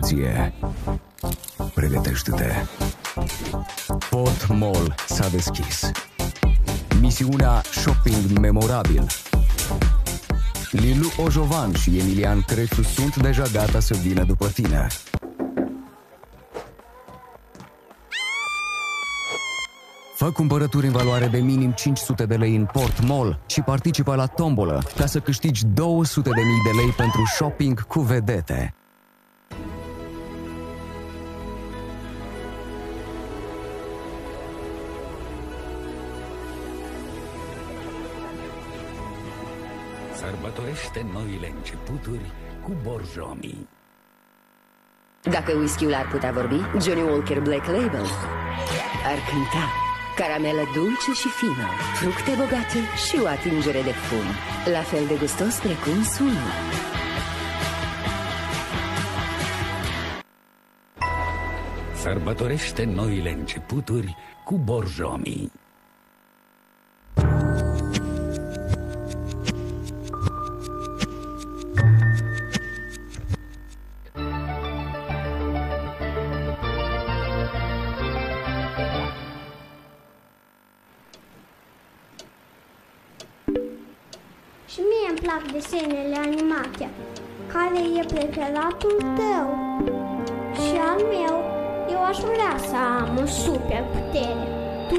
dispoziție. Pregătește-te. Port Mall s-a deschis. Misiunea Shopping Memorabil. Lilu Ojovan și Emilian Crețu sunt deja gata să vină după tine. Fă cumpărături în valoare de minim 500 de lei în Port Mall și participă la tombolă ca să câștigi 200.000 de lei pentru shopping cu vedete. Sărbătorește noile începuturi cu Borjomi. Dacă whisky-ul ar putea vorbi, Johnny Walker Black Label ar cânta. Caramelă dulce și fină, fructe bogate și o atingere de fum, la fel de gustos precum sună. Sărbătorește noile începuturi cu Borjomi. Și mie îmi plac desenele animate. Care e preferatul tău? Și al meu, eu aș vrea să am o super putere. Tu?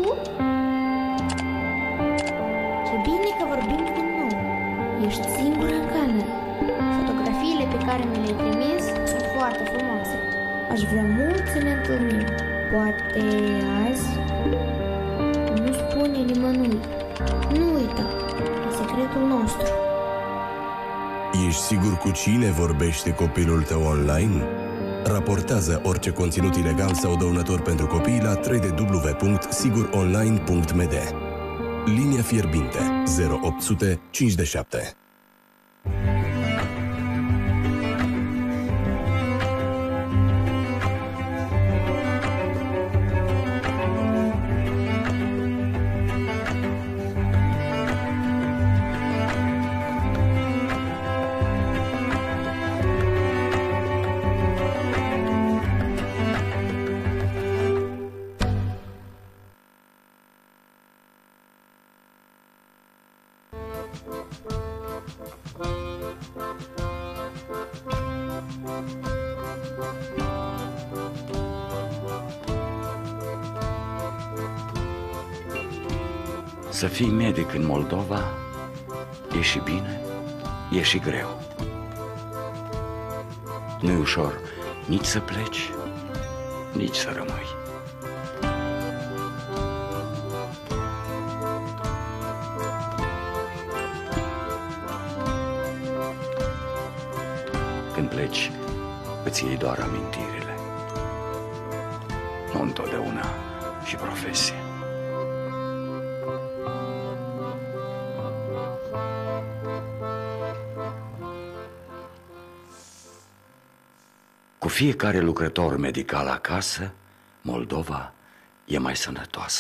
Ce bine că vorbim din nou. Ești singură în cameră. Fotografiile pe care mi le-ai trimis sunt foarte frumoase. Aș vrea mult să ne întâlnim. Poate azi? Nu spune nimănui. Nu uita, e secretul nostru. Ești sigur cu cine vorbește copilul tău online? Raportează orice conținut ilegal sau dăunător pentru copii la www.siguronline.md. Linia fierbinte 0800 5 Să fii medic în Moldova e și bine, e și greu. Nu-i ușor nici să pleci, nici să rămâi. Când pleci, îți iei doar amintirile, nu întotdeauna și profesie. Cu fiecare lucrător medical acasă, Moldova e mai sănătoasă.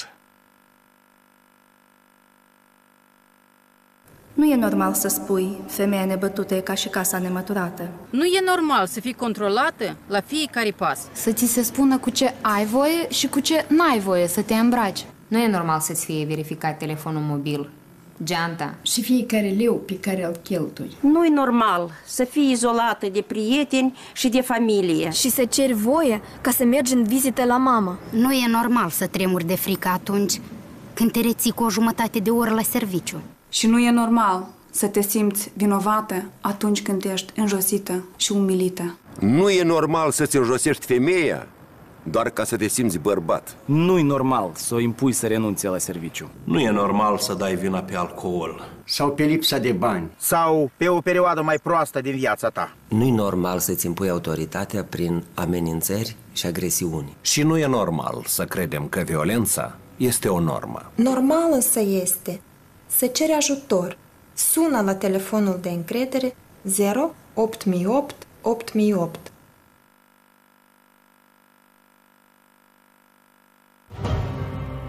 Nu e normal să spui femeia nebătută e ca și casa nemăturată. Nu e normal să fii controlată la fiecare pas. Să ți se spună cu ce ai voie și cu ce n-ai voie să te îmbraci. Nu e normal să-ți fie verificat telefonul mobil, geanta și fiecare leu pe care îl cheltui. Nu e normal să fii izolată de prieteni și de familie. Și să ceri voie ca să mergi în vizite la mama. Nu e normal să tremuri de frică atunci când te reții cu o jumătate de oră la serviciu. Și nu e normal să te simți vinovată atunci când ești înjosită și umilită. Nu e normal să-ți înjosești femeia doar ca să te simți bărbat. Nu e normal să o impui să renunțe la serviciu. Nu e normal să dai vina pe alcool. Sau pe lipsa de bani. Sau pe o perioadă mai proastă din viața ta. Nu e normal să-ți impui autoritatea prin amenințări și agresiuni. Și nu e normal să credem că violența este o normă. Normal însă este să ceri ajutor. Sună la telefonul de încredere 08008 8008.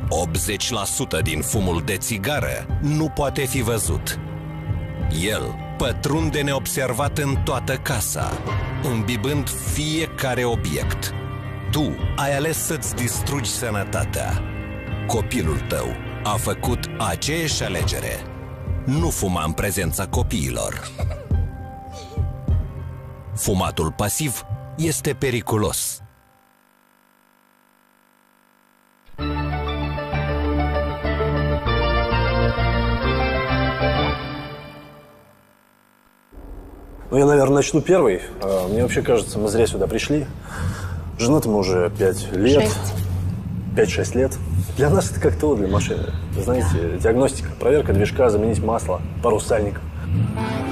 ...80% din fumul de țigară nu poate fi văzut. El pătrunde neobservat în toată casa, îmbibând fiecare obiect. Tu ai ales să-ți distrugi sănătatea. Copilul tău a făcut aceeași alegere. Nu fuma în prezența copiilor. Fumatul pasiv este periculos. Ну, я, наверное, начну первый. Мне вообще кажется, мы зря сюда пришли. Женаты мы уже 5 лет. 5-6 лет. Для нас это как ТО для машины. Знаете, диагностика, проверка движка, заменить масло, пару сальников.